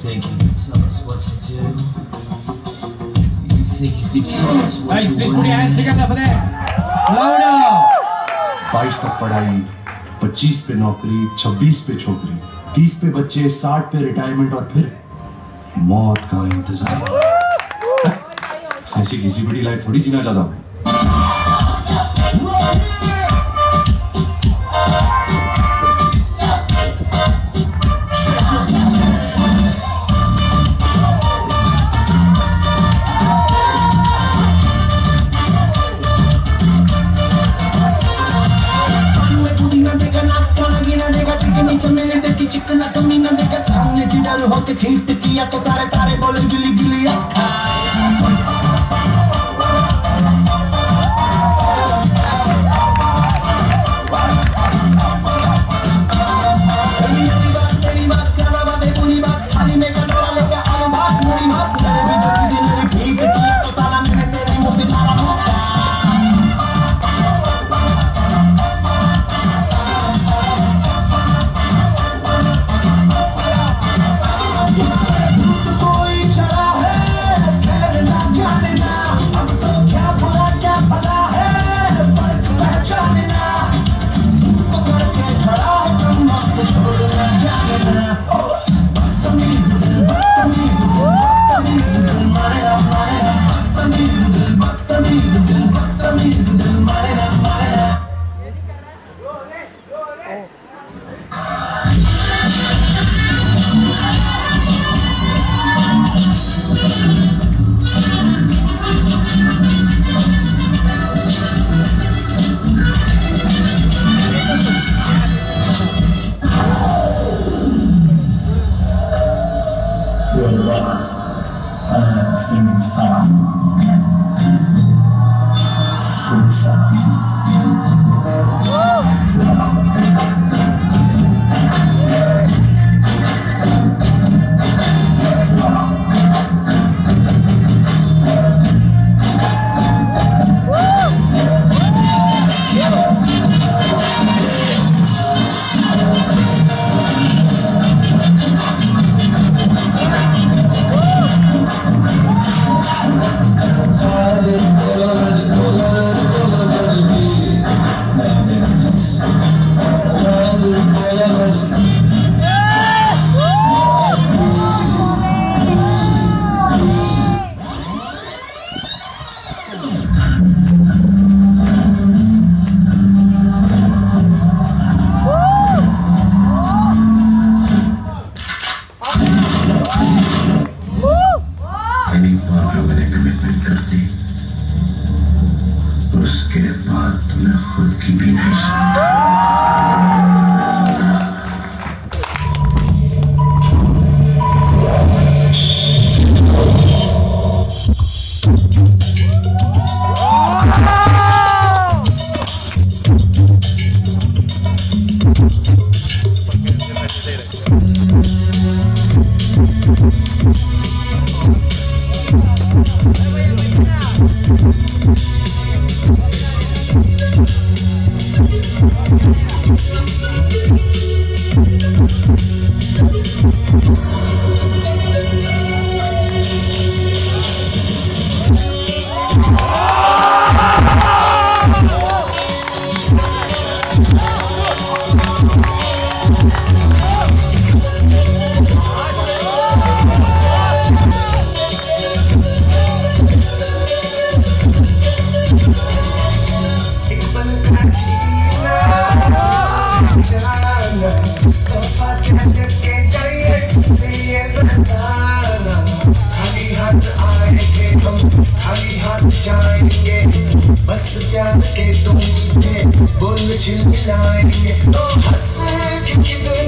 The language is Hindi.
think you can tell us what to do? You think you can tell us what to do? Please put your hands together for them. Louder. 22 तक पढ़ाई, 25 पे नौकरी, 26 पे छोकरी, 30 पे बच्चे, 60 पे रिटायरमेंट और फिर मौत का इंतजार। ऐसी किसी बड़ी लाइफ थोड़ी जीना चाहता हूँ। छीट किया तो सारे तारे बोले गिली गिली अक्खा तेरी बात ज्यादा बातें बुरी बात खाली में कटोरा लेके आलू भात मुड़ी भात मेरे भी जो किसी ने रिपीट किया तो साला मैंने तेरी मुट्ठी मारा मुक्का singing song. Sweet song. Sweet song. उसके बाद तुम्हें खुद की भी नहीं खाली हाथ जाएंगे बस प्यार के तुम मीठे बोल चिल्लाएंगे तो हंस के